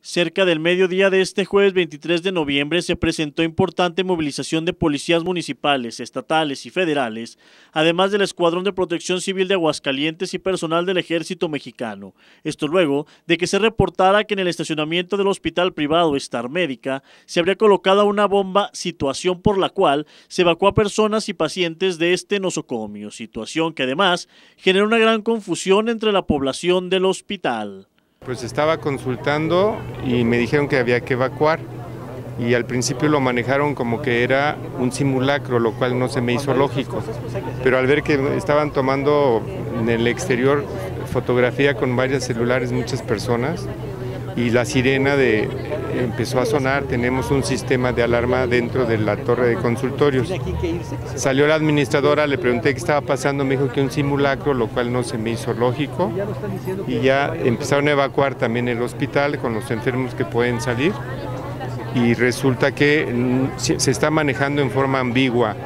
Cerca del mediodía de este jueves 23 de noviembre se presentó importante movilización de policías municipales, estatales y federales, además del Escuadrón de Protección Civil de Aguascalientes y personal del Ejército Mexicano. Esto luego de que se reportara que en el estacionamiento del hospital privado Star Médica se habría colocado una bomba, situación por la cual se evacuó a personas y pacientes de este nosocomio, situación que además generó una gran confusión entre la población del hospital. Pues estaba consultando y me dijeron que había que evacuar y al principio lo manejaron como que era un simulacro, lo cual no se me hizo lógico, pero al ver que estaban tomando en el exterior fotografía con varios celulares muchas personas y la sirena empezó a sonar, tenemos un sistema de alarma dentro de la torre de consultorios. Salió la administradora, le pregunté qué estaba pasando, me dijo que un simulacro, lo cual no se me hizo lógico, y ya empezaron a evacuar también el hospital con los enfermos que pueden salir, y resulta que se está manejando en forma ambigua.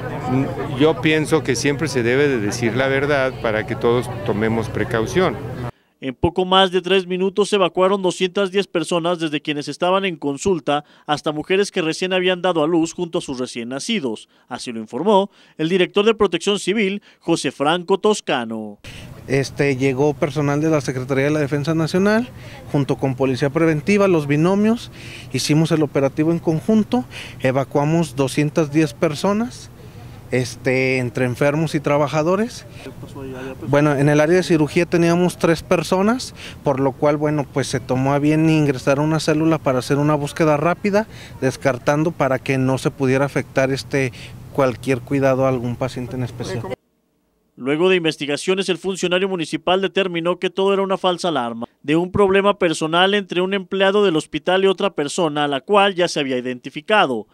Yo pienso que siempre se debe de decir la verdad para que todos tomemos precaución. En poco más de 3 minutos se evacuaron 210 personas, desde quienes estaban en consulta hasta mujeres que recién habían dado a luz junto a sus recién nacidos. Así lo informó el director de Protección Civil, José Franco Toscano. Llegó personal de la Secretaría de la Defensa Nacional, junto con Policía Preventiva, los binomios, hicimos el operativo en conjunto, evacuamos 210 personas. Entre enfermos y trabajadores. Bueno, en el área de cirugía teníamos 3 personas, por lo cual, bueno, pues se tomó a bien ingresar una célula para hacer una búsqueda rápida, descartando para que no se pudiera afectar cualquier cuidado a algún paciente en especial. Luego de investigaciones, el funcionario municipal determinó que todo era una falsa alarma de un problema personal entre un empleado del hospital y otra persona, a la cual ya se había identificado.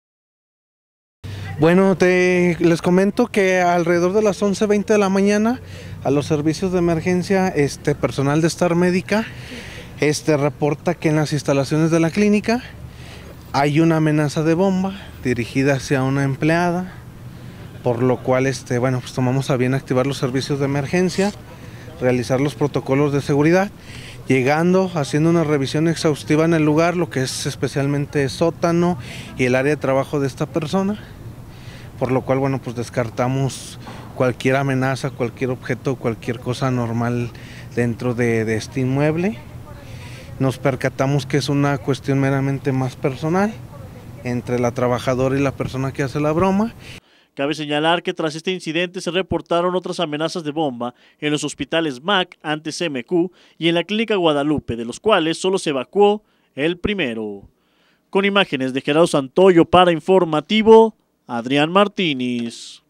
Bueno, les comento que alrededor de las 11:20 de la mañana a los servicios de emergencia, personal de Star Médica reporta que en las instalaciones de la clínica hay una amenaza de bomba dirigida hacia una empleada, por lo cual bueno, pues tomamos a bien activar los servicios de emergencia, realizar los protocolos de seguridad, llegando, haciendo una revisión exhaustiva en el lugar, lo que es especialmente sótano y el área de trabajo de esta persona. Por lo cual, bueno, pues descartamos cualquier amenaza, cualquier objeto, cualquier cosa anormal dentro de este inmueble. Nos percatamos que es una cuestión meramente más personal entre la trabajadora y la persona que hace la broma. Cabe señalar que tras este incidente se reportaron otras amenazas de bomba en los hospitales MAC, antes MQ, y en la Clínica Guadalupe, de los cuales solo se evacuó el primero. Con imágenes de Gerardo Santoyo para Informativo, Adrián Martínez.